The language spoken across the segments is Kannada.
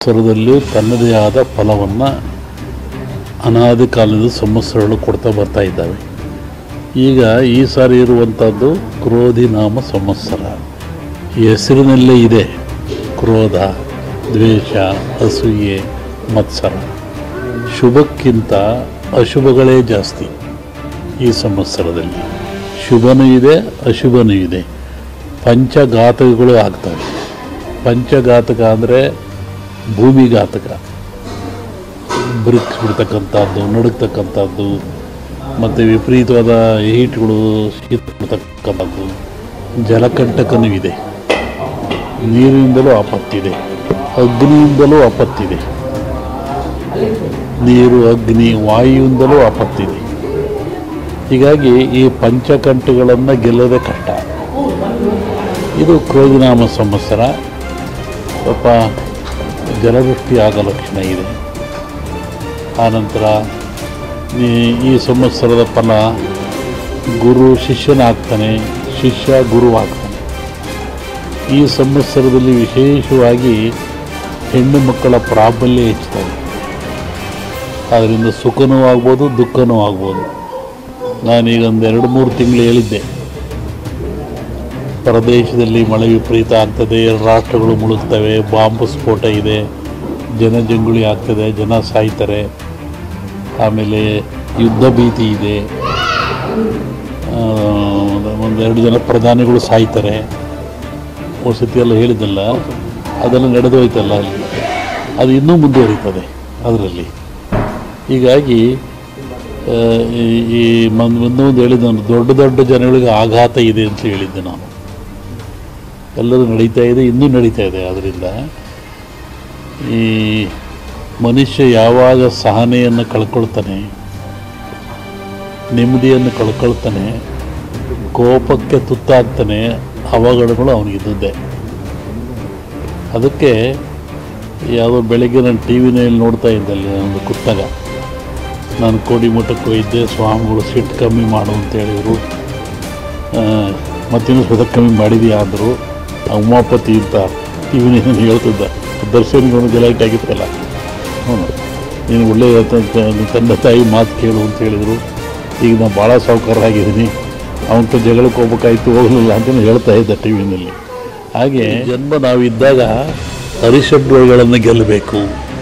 ಸಂವತ್ಸರದಲ್ಲಿಯೂ ತನ್ನದೇ ಆದ ಫಲವನ್ನು ಅನಾದಿ ಕಾಲದ ಸಂವತ್ಸರಗಳು ಕೊಡ್ತಾ ಬರ್ತಾ ಇದ್ದಾವೆ. ಈಗ ಈ ಸಾರಿ ಇರುವಂಥದ್ದು ಕ್ರೋಧಿ ನಾಮ ಸಂವತ್ಸರ. ಹೆಸರಿನಲ್ಲೇ ಇದೆ ಕ್ರೋಧ, ದ್ವೇಷ, ಅಸೂಯೆ, ಮತ್ಸರ. ಶುಭಕ್ಕಿಂತ ಅಶುಭಗಳೇ ಜಾಸ್ತಿ ಈ ಸಂವತ್ಸರದಲ್ಲಿ. ಶುಭನೂ ಇದೆ, ಅಶುಭನೂ ಇದೆ. ಪಂಚಘಾತಕಗಳು ಆಗ್ತವೆ. ಪಂಚಘಾತಕ ಅಂದರೆ ಭೂಮಿಘಾತಕ, ಬ್ರಿಕ್ಸ್ ಬಿಡ್ತಕ್ಕಂಥದ್ದು, ನಡುಕ್ತಕ್ಕಂಥದ್ದು, ಮತ್ತು ವಿಪರೀತವಾದ ಹೀಟ್ಗಳು, ಶೀತ ಬಿಡ್ತಕ್ಕಂಥದ್ದು. ಜಲಕಂಟಕನೂ ಇದೆ, ನೀರಿನಿಂದಲೂ ಆಪತ್ತಿದೆ, ಅಗ್ನಿಯಿಂದಲೂ ಆಪತ್ತಿದೆ. ನೀರು, ಅಗ್ನಿ, ವಾಯುವಿಂದಲೂ ಆಪತ್ತಿದೆ. ಹೀಗಾಗಿ ಈ ಪಂಚಕಂಠಗಳನ್ನು ಗೆಲ್ಲೋದೇ ಕಷ್ಟ. ಇದು ಕ್ರೋಧಿನಾಮ ಸಂವತ್ಸರ. ಸ್ವಲ್ಪ ಜಲವೃಷ್ಟಿ ಆಗೋ ಲಕ್ಷಣ ಇದೆ. ಆನಂತರ ಈ ಸಂವತ್ಸರದ ಫಲ ಗುರು ಶಿಷ್ಯನಾಗ್ತಾನೆ, ಶಿಷ್ಯ ಗುರುವಾಗ್ತಾನೆ. ಈ ಸಂವತ್ಸರದಲ್ಲಿ ವಿಶೇಷವಾಗಿ ಹೆಣ್ಣು ಮಕ್ಕಳ ಪ್ರಾಬಲ್ಯ ಹೆಚ್ಚುತ್ತದೆ. ಅದರಿಂದ ಸುಖನೂ ಆಗ್ಬೋದು, ದುಃಖನೂ ಆಗ್ಬೋದು. ನಾನೀಗ ಒಂದು 2-3 ತಿಂಗಳು ಹೇಳಿದ್ದೆ, ಪ್ರದೇಶದಲ್ಲಿ ಮಳೆ ವಿಪರೀತ ಆಗ್ತದೆ, ರಾಷ್ಟ್ರಗಳು ಮುಳುಗ್ತವೆ, ಬಾಂಬ್ ಸ್ಫೋಟ ಇದೆ, ಜನಜಂಗುಳಿ ಆಗ್ತದೆ, ಜನ ಸಾಯ್ತಾರೆ, ಆಮೇಲೆ ಯುದ್ಧ ಭೀತಿ ಇದೆ, 1-2 ಜನ ಪ್ರಧಾನಿಗಳು ಸಾಯ್ತಾರೆ. ವಸತಿ ಎಲ್ಲ ಹೇಳಿದ್ದಲ್ಲ, ಅದೆಲ್ಲ ನಡೆದು ಹೋಯ್ತಲ್ಲ, ಅಲ್ಲಿ ಅದು ಇನ್ನೂ ಮುಂದುವರಿತದೆ ಅದರಲ್ಲಿ. ಹೀಗಾಗಿ ಈ ಒಂದೊಂದು ಹೇಳಿದ್ದೆ ನಾನು, ದೊಡ್ಡ ದೊಡ್ಡ ಜನಗಳಿಗೆ ಆಘಾತ ಇದೆ ಅಂತ ಹೇಳಿದ್ದೆ ನಾನು. ಎಲ್ಲರೂ ನಡೀತಾ ಇದೆ, ಇನ್ನೂ ನಡೀತಾ ಇದೆ. ಆದ್ದರಿಂದ ಈ ಮನುಷ್ಯ ಯಾವಾಗ ಸಹನೆಯನ್ನು ಕಳ್ಕೊಳ್ತಾನೆ, ನೆಮ್ಮದಿಯನ್ನು ಕಳ್ಕೊಳ್ತಾನೆ, ಕೋಪಕ್ಕೆ ತುತ್ತಾಗ್ತಾನೆ, ಅವಘಡಗಳು ಅವನಿಗಿದ್ದೇ. ಅದಕ್ಕೆ ಯಾವುದೋ ಬೆಳಗ್ಗೆ ನಾನು ಟಿ ವಿನಲ್ಲಿ ನೋಡ್ತಾ ಇದ್ದಲ್ಲಿ ಒಂದು ಕುತ್ತಾಗ, ನಾನು ಕೋಡಿಮಠಕ್ಕೆ ಹೋಗಿದ್ದೆ, ಸ್ವಾಮಿಗಳು ಸಿಟ್ಟು ಕಮ್ಮಿ ಮಾಡು ಅಂತ ಹೇಳಿದರು. ಮತ್ತಿನ್ನೂ ಸ್ವತಃ ಕಮ್ಮಿ ಮಾಡಿದೆಯಾ ಅಂದರು. ಉಮಾಪತಿ ಅಂತ ಟಿ ವಿನಲ್ಲಿ ಹೇಳ್ತಿದ್ದ, ದರ್ಶನಿಗೆ ಒಂದು ಗಲಾಟೆ ಆಗಿತ್ತಲ್ಲ, ನೀನು ಒಳ್ಳೆಯ ತಂದೆ ತಾಯಿ ಮಾತು ಕೇಳು ಅಂತ ಹೇಳಿದರು. ಈಗ ನಾನು ಭಾಳ ಸಾಹುಕಾರರಾಗಿದ್ದೀನಿ, ಅವನ ಜಗಳಕ್ಕೆ ಹೋಗ್ಬೇಕಾಯ್ತು, ಹೋಗಲಿಲ್ಲ ಅಂತ ಹೇಳ್ತಾ ಇದ್ದ ಟಿ ವಿನಲ್ಲಿ. ಹಾಗೆ ಜನ್ಮ ನಾವಿದ್ದಾಗ ಅರಿಷಡ್ವಗಳನ್ನು ಗೆಲ್ಲಬೇಕು.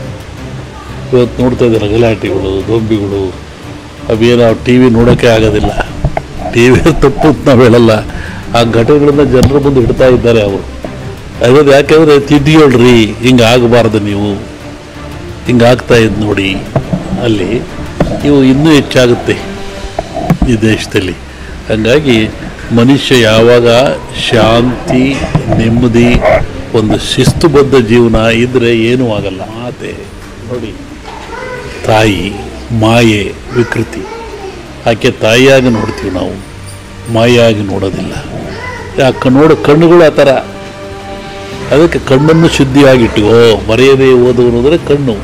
ಇವತ್ತು ನೋಡ್ತಾ ಇದ್ದಾರೆ ಗಲಾಟೆಗಳು, ದೊಂಬಿಗಳು, ಅವೇನೋ ಟಿ ವಿ ನೋಡೋಕ್ಕೆ ಆಗೋದಿಲ್ಲ. ಟಿ ವಿ ತಪ್ಪು ಅಂತ ನಾವು ಹೇಳಲ್ಲ, ಆ ಘಟನೆಗಳನ್ನು ಜನರ ಮುಂದೆ ಇಡ್ತಾ ಇದ್ದಾರೆ ಅವರು. ಅದು ಯಾಕೆಂದರೆ ತಿದ್ದಿಯೇಳ್ರಿ, ಹಿಂಗೆ ಆಗಬಾರ್ದು, ನೀವು ಹಿಂಗೆ ಆಗ್ತಾ ಇದ್ದು ನೋಡಿ, ಅಲ್ಲಿ ಇವು ಇನ್ನೂ ಹೆಚ್ಚಾಗುತ್ತೆ ಈ ದೇಶದಲ್ಲಿ. ಹಾಗಾಗಿ ಮನುಷ್ಯ ಯಾವಾಗ ಶಾಂತಿ, ನೆಮ್ಮದಿ, ಒಂದು ಶಿಸ್ತುಬದ್ಧ ಜೀವನ ಇದ್ದರೆ ಏನೂ ಆಗಲ್ಲ. ಮಾತೆ ನೋಡಿ, ತಾಯಿ ಮಾಯೆ ವಿಕೃತಿ. ಆಕೆ ತಾಯಿಯಾಗಿ ನೋಡ್ತೀವಿ ನಾವು, ಮಾಯಾಗಿ ನೋಡೋದಿಲ್ಲ. ಯಾಕೆ ಕಣ್ಣುಗಳು ಆ ಥರ. ಅದಕ್ಕೆ ಕಣ್ಣನ್ನು ಶುದ್ಧಿಯಾಗಿಟ್ಟು, ಬರೆಯದೇ ಓದುವನು ಅಂದರೆ ಕಣ್ಣು,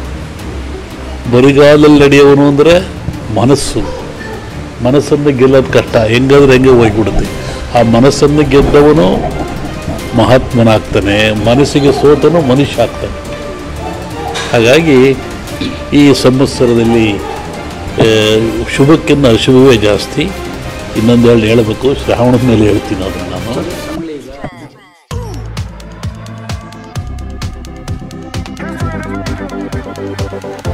ಬರಿಗಾಲಲ್ಲಿ ನಡೆಯುವನು ಅಂದರೆ ಮನಸ್ಸು. ಮನಸ್ಸನ್ನು ಗೆಲ್ಲೋದು ಕಷ್ಟ, ಹೆಂಗಾದ್ರೆ ಹೆಂಗೆ ಹೋಗಿಬಿಡುತ್ತೆ. ಆ ಮನಸ್ಸನ್ನು ಗೆದ್ದವನು ಮಹಾತ್ಮನಾಗ್ತಾನೆ, ಮನಸ್ಸಿಗೆ ಸೋತನು ಮನುಷ್ಯ ಆಗ್ತಾನೆ. ಹಾಗಾಗಿ ಈ ಸಂವತ್ಸರದಲ್ಲಿ ಶುಭಕ್ಕಿಂತ ಅಶುಭವೇ ಜಾಸ್ತಿ. ಇನ್ನೊಂದು ಹೇಳಬೇಕು, ಶ್ರಾವಣದ ಮೇಲೆ ಹೇಳ್ತೀನಿ ಅದನ್ನು ನಾನು.